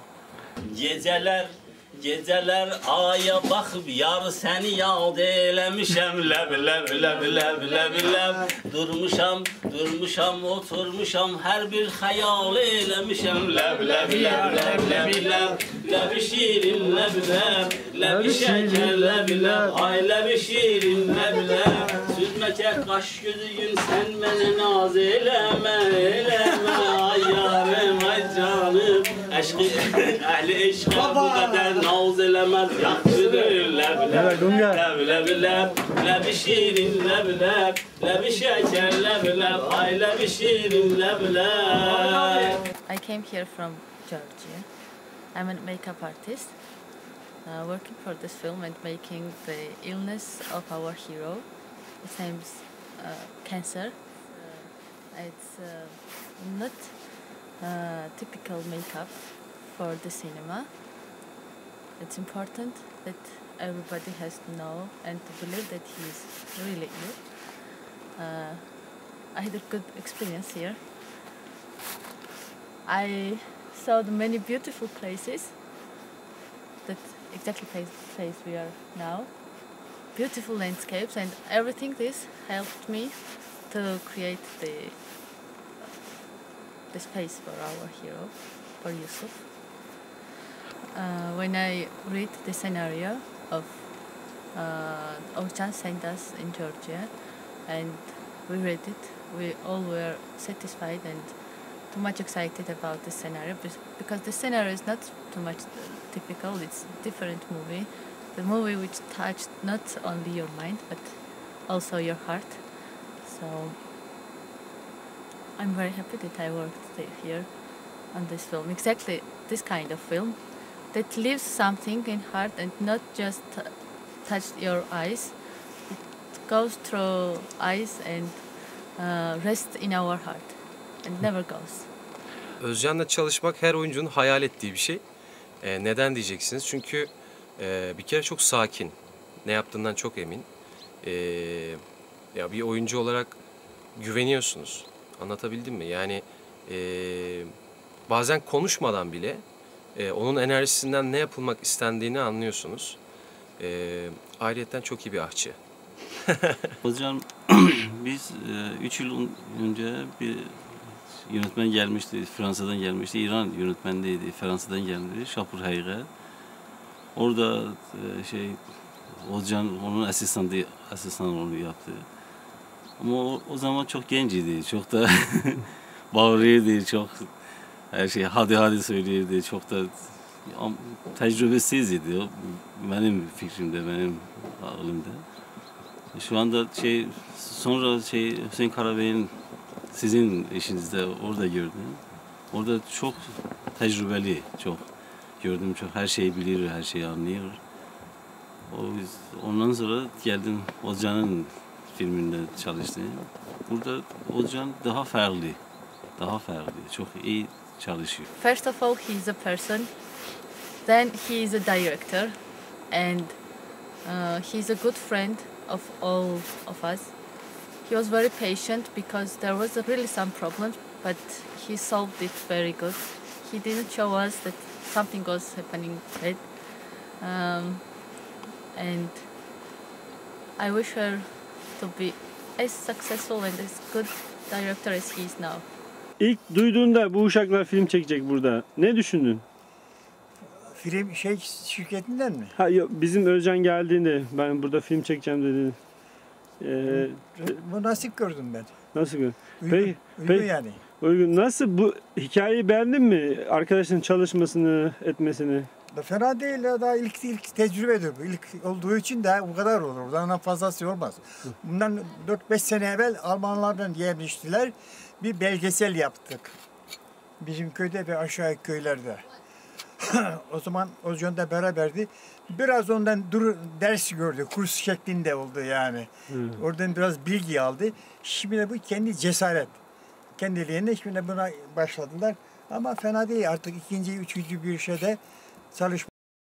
Geceler aya bakıp yar seni yad eylemişem leb leb leb leb leb leb durmuşam oturmuşam her bir hayal eylemişem leb leb leb leb leb leb leb şirin leb leb leb şeker leb leb ay leb şirin leb leb süzmeke kaş gözüyüm sen beni naz eyleme ay yarim ay canım aşkı ehli eşkı bu kadar naz elemez yakşıdır leb leb leb leb leb leb şirin leb leb leb şeker leb leb ay leb şirin leb leb. I came here from Georgia. I'm a makeup artist working for this film and making the illness of our hero. His name's cancer. It's not typical makeup for the cinema. It's important that everybody has to know and to believe that he is really ill. I had a good experience here. I saw the many beautiful places that exactly place we are now. Beautiful landscapes and everything this helped me to create the space for our hero, for Yusuf. When I read the scenario of Özcan sent us in Georgia and we read it, we all were satisfied and too much excited about the scenario because the scenario is not too much typical, it's a different movie. The movie which touched not only your mind but also your heart. So I'm very happy that I worked here on this film. Exactly this kind of film that leaves something in heart and not just touch your eyes. It goes through eyes and rests in our heart and never goes. Özcan'la çalışmak her oyuncunun hayal ettiği bir şey. Neden diyeceksiniz? Çünkü bir kere çok sakin. Ne yaptığından çok emin. Ya bir oyuncu olarak güveniyorsunuz. Anlatabildim mi? Yani bazen konuşmadan bile onun enerjisinden ne yapılmak istendiğini anlıyorsunuz. Ayrıyeten çok iyi bir ahçı. Hocam biz 3 yıl önce bir yönetmen gelmişti, Fransa'dan gelmişti, İran yönetmeniydi, Fransa'dan geldi, Şapur Hayre. Orada Hocam onun asistanı onu yaptı. Ama o zaman çok genciydi, çok da bağırıyordu, çok her şey hadi söylüyordu. Çok da tecrübesizdi o. Benim fikrimde, benim aklımda. Şu anda sonra Hüseyin Karabey'in sizin işinizde orada gördüm. Orada çok tecrübeli, çok gördüm, çok her şeyi bilir, her şeyi anlıyor. Ondan sonra geldim Olcan'ın filminde çalıştım. Burada Olcan daha farklı, çok iyi çalışıyor. First of all, he's a person. Then he is a director, and he's a good friend of all of us. He was very patient because there was really some problems, but he solved it very good. He didn't show us that something was happening bad. And I wish her to be as successful and as good director as he is now. İlk duyduğunda bu uşaklar film çekecek burada. Ne düşündün? Film şirketinden mi? Ha, yok, bizim Özcan geldiğinde ben burada film çekeceğim dedi. Bu nasip gördüm ben. Nasıl gördün? Uygun yani. Uygun. Nasıl bu hikayeyi beğendin mi? Arkadaşın çalışmasını, etmesini? Fena değil ya, daha ilk tecrübedir bu. İlk olduğu için de bu kadar olur. Ondan fazlası olmaz. Bundan 4-5 sene evvel Almanlardan gelmiştiler. Bir belgesel yaptık. Bizim köyde ve aşağı köylerde. O zaman Özcan'da beraberdi. Biraz ondan ders gördü. Kurs şeklinde oldu yani. Oradan biraz bilgi aldı. Şimdi de bu kendi cesaret. Kendiliğinde şimdi buna başladılar. Ama fena değil. Artık ikinci, üçüncü bir şeyde çalışma.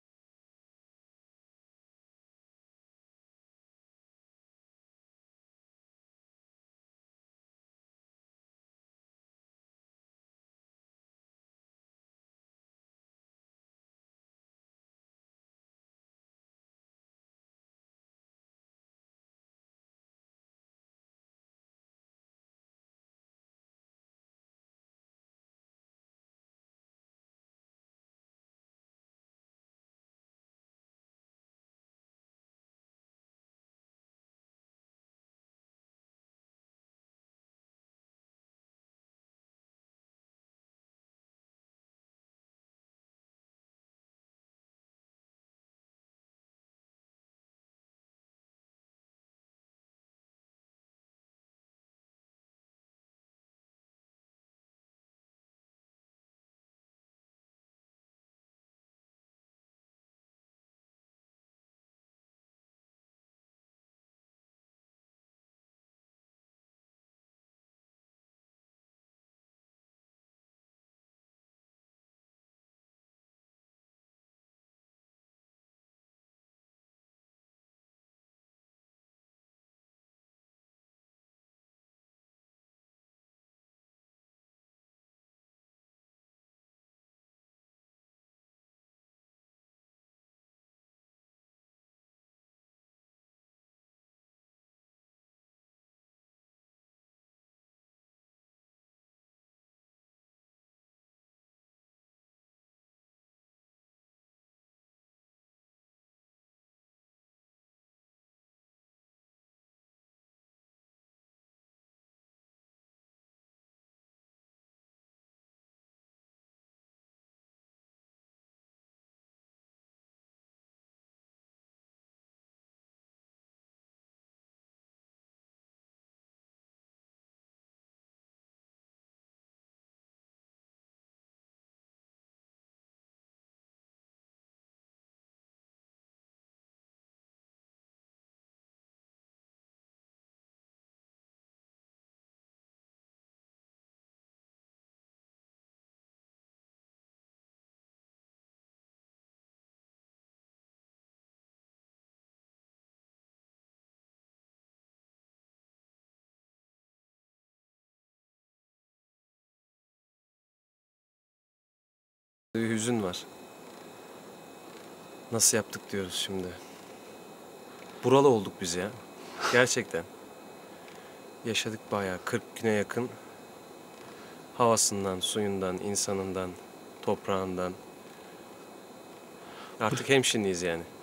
Hüzün var. Nasıl yaptık diyoruz şimdi. Buralı olduk biz ya. Gerçekten. Yaşadık bayağı 40 güne yakın. Havasından, suyundan, insanından, toprağından. Artık hemşinliyiz yani.